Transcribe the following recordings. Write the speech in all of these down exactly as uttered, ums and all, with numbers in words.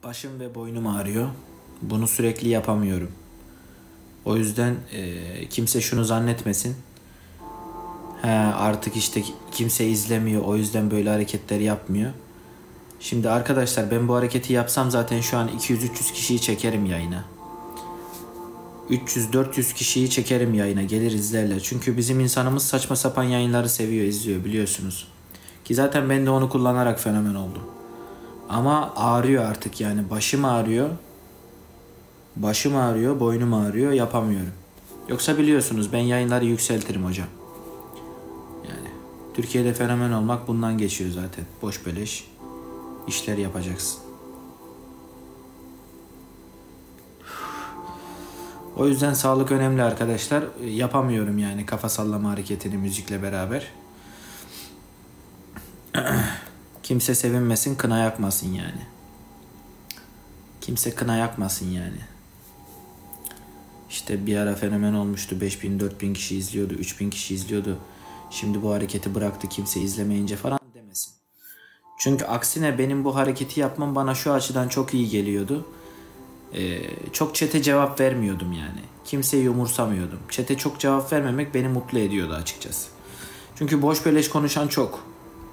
Başım ve boynum ağrıyor. Bunu sürekli yapamıyorum. O yüzden e, kimse şunu zannetmesin. He, artık işte kimse izlemiyor, o yüzden böyle hareketleri yapmıyor. Şimdi arkadaşlar, ben bu hareketi yapsam zaten şu an iki yüz üç yüz kişiyi çekerim yayına. üç yüz dört yüz kişiyi çekerim yayına, gelir izlerler. Çünkü bizim insanımız saçma sapan yayınları seviyor, izliyor, biliyorsunuz. Ki zaten ben de onu kullanarak fenomen oldum. Ama ağrıyor artık, yani başım ağrıyor. Başım ağrıyor, boynum ağrıyor, yapamıyorum. Yoksa biliyorsunuz ben yayınları yükseltirim hocam. Yani Türkiye'de fenomen olmak bundan geçiyor zaten. Boş beleş işler yapacaksın. O yüzden sağlık önemli arkadaşlar. Yapamıyorum yani kafa sallama hareketini müzikle beraber. Kimse sevinmesin, kına yakmasın yani. Kimse kına yakmasın yani. İşte bir ara fenomen olmuştu. beş bin dört bin kişi izliyordu. üç bin kişi izliyordu. Şimdi bu hareketi bıraktı, kimse izlemeyince falan demesin. Çünkü aksine benim bu hareketi yapmam bana şu açıdan çok iyi geliyordu. Ee, çok chat'e cevap vermiyordum yani. Kimseyi umursamıyordum. Chat'e çok cevap vermemek beni mutlu ediyordu açıkçası. Çünkü boş beleş konuşan çok.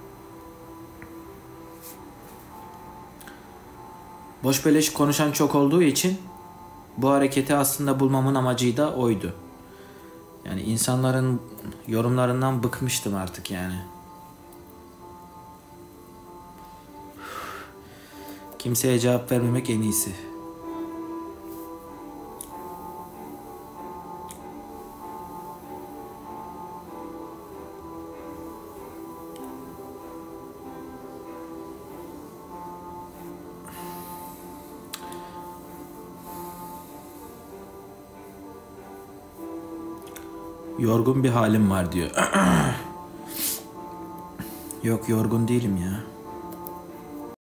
Boş beleş konuşan çok olduğu için bu hareketi aslında bulmamın amacı da oydu. Yani insanların yorumlarından bıkmıştım artık yani. Kimseye cevap vermemek en iyisi. Yorgun bir halim var diyor. Yok, yorgun değilim ya.